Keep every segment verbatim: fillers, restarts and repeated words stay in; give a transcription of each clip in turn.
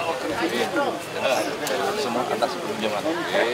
Semua atas pinjaman.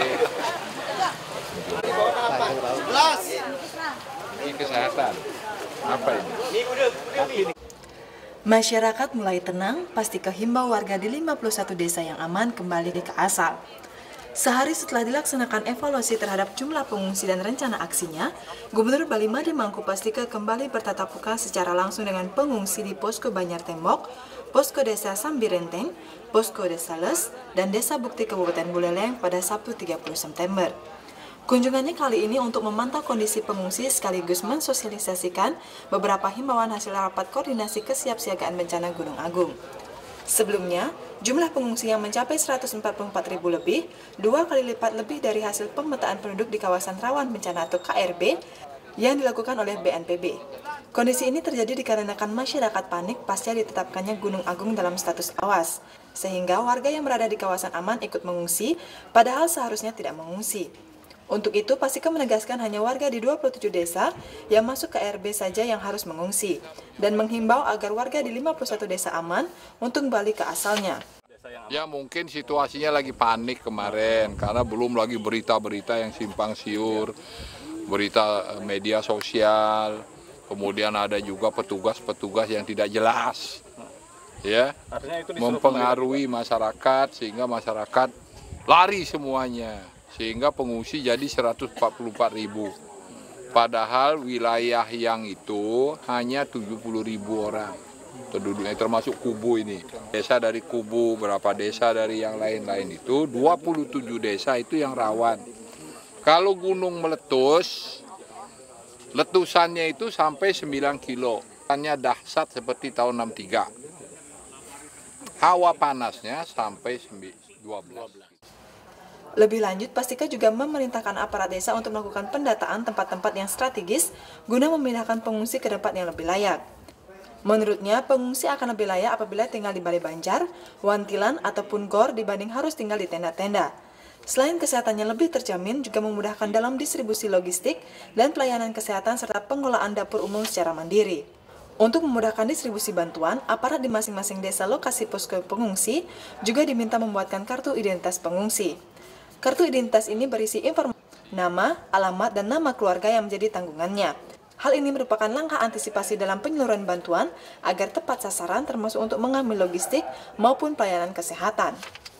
Ini kesehatan. Apa ini? Masyarakat mulai tenang, pasti kehimbau warga di lima puluh satu desa yang aman kembali ke asal. Sehari setelah dilaksanakan evaluasi terhadap jumlah pengungsi dan rencana aksinya, Gubernur Bali Made Mangkupastika kembali bertatap muka secara langsung dengan pengungsi di Posko Banjar Tembok, Posko Desa Sambirenteng, Posko Desa Les, dan Desa Bukti Kabupaten Buleleng pada Sabtu tiga puluh September. Kunjungannya kali ini untuk memantau kondisi pengungsi sekaligus mensosialisasikan beberapa himbauan hasil rapat koordinasi kesiapsiagaan bencana Gunung Agung. Sebelumnya, jumlah pengungsi yang mencapai seratus empat puluh empat ribu lebih, dua kali lipat lebih dari hasil pemetaan penduduk di kawasan rawan bencana atau K R B yang dilakukan oleh B N P B. Kondisi ini terjadi dikarenakan masyarakat panik pasca ditetapkannya Gunung Agung dalam status awas, sehingga warga yang berada di kawasan aman ikut mengungsi, padahal seharusnya tidak mengungsi. Untuk itu, Pasika menegaskan hanya warga di dua puluh tujuh desa yang masuk ke K R B saja yang harus mengungsi, dan menghimbau agar warga di lima puluh satu desa aman untuk kembali ke asalnya. Ya mungkin situasinya lagi panik kemarin, karena belum lagi berita-berita yang simpang siur, berita media sosial, kemudian ada juga petugas-petugas yang tidak jelas, ya, mempengaruhi masyarakat sehingga masyarakat lari semuanya. Sehingga pengungsi jadi seratus empat puluh empat ribu. Padahal wilayah yang itu hanya tujuh puluh ribu orang penduduknya, termasuk Kubu ini. Desa dari Kubu, berapa desa dari yang lain-lain itu, dua puluh tujuh desa itu yang rawan. Kalau gunung meletus, letusannya itu sampai sembilan kilo. Hanya dahsyat seperti tahun enam tiga. Hawa panasnya sampai dua belas. Lebih lanjut, Pastika juga memerintahkan aparat desa untuk melakukan pendataan tempat-tempat yang strategis guna memindahkan pengungsi ke tempat yang lebih layak. Menurutnya, pengungsi akan lebih layak apabila tinggal di balai banjar, wantilan, ataupun gor dibanding harus tinggal di tenda-tenda. Selain kesehatannya lebih terjamin, juga memudahkan dalam distribusi logistik dan pelayanan kesehatan serta pengelolaan dapur umum secara mandiri. Untuk memudahkan distribusi bantuan, aparat di masing-masing desa lokasi posko pengungsi juga diminta membuatkan kartu identitas pengungsi. Kartu identitas ini berisi informasi nama, alamat, dan nama keluarga yang menjadi tanggungannya. Hal ini merupakan langkah antisipasi dalam penyaluran bantuan agar tepat sasaran termasuk untuk mengambil logistik maupun pelayanan kesehatan.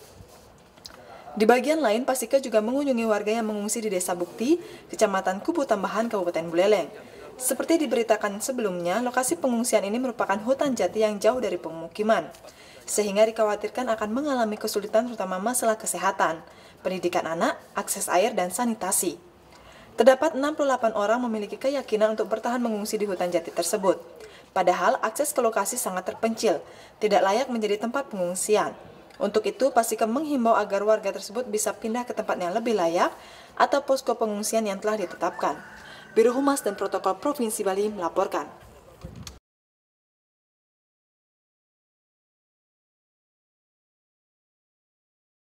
Di bagian lain, Pasika juga mengunjungi warga yang mengungsi di Desa Bukti, Kecamatan Kubu Tambahan, Kabupaten Buleleng. Seperti diberitakan sebelumnya, lokasi pengungsian ini merupakan hutan jati yang jauh dari pemukiman, sehingga dikhawatirkan akan mengalami kesulitan terutama masalah kesehatan, pendidikan anak, akses air, dan sanitasi. Terdapat enam puluh delapan orang memiliki keyakinan untuk bertahan mengungsi di hutan jati tersebut. Padahal akses ke lokasi sangat terpencil, tidak layak menjadi tempat pengungsian. Untuk itu, Pasika menghimbau agar warga tersebut bisa pindah ke tempat yang lebih layak atau posko pengungsian yang telah ditetapkan. Biro Humas dan Protokol Provinsi Bali melaporkan.